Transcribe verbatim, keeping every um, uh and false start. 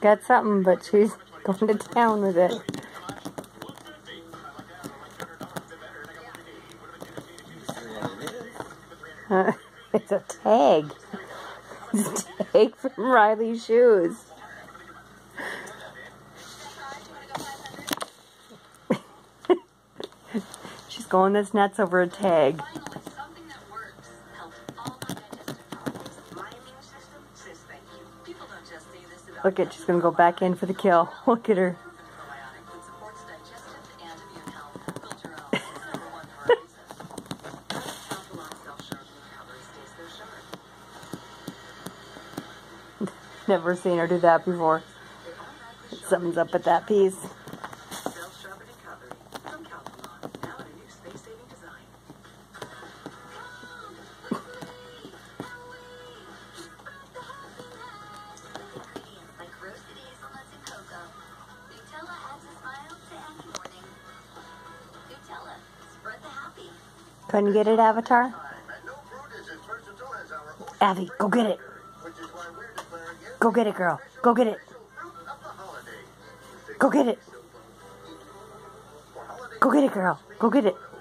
got something, but she's going to town with it. Uh, it's a tag. It's a tag from Riley's shoes. She's going this nuts over a tag. Look at, she's going to go back in for the kill. Look at her. Never seen her do that before. Something's up with that piece. Couldn't get it, Avatar? Abby, go get it. Go get it, girl. Go get it. Go get it. Go get it, girl. Go get it.